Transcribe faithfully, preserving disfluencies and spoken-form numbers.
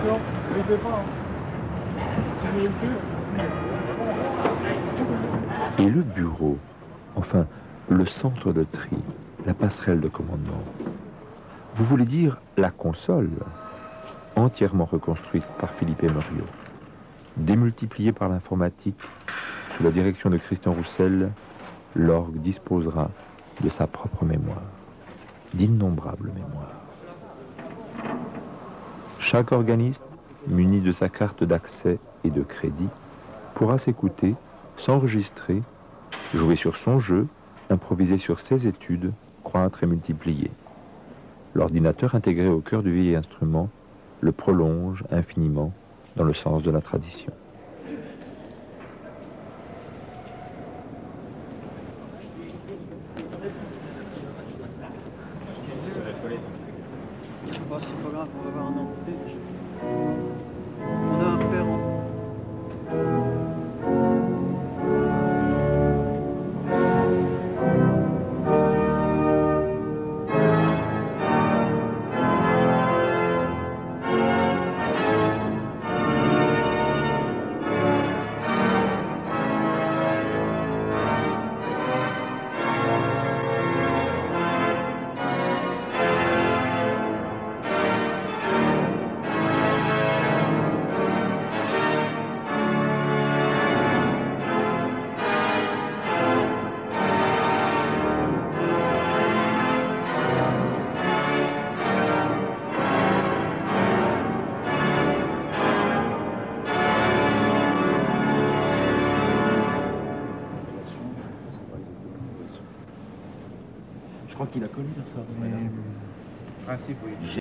attention, ne le fais pas. Si vous le faites, Et le bureau, enfin, le centre de tri, la passerelle de commandement. Vous voulez dire la console, entièrement reconstruite par Philippe Meriot, démultipliée par l'informatique, sous la direction de Christian Roussel, l'orgue disposera de sa propre mémoire, d'innombrables mémoires. Chaque organiste, muni de sa carte d'accès et de crédit, pourra s'écouter, s'enregistrer, jouer sur son jeu, improviser sur ses études, croître et multiplier. L'ordinateur intégré au cœur du vieil instrument le prolonge infiniment dans le sens de la tradition. Oh, c'est pas grave, on va voir un ampli. On a un père en... je crois qu'il a connu ça. Mais... principe, oui.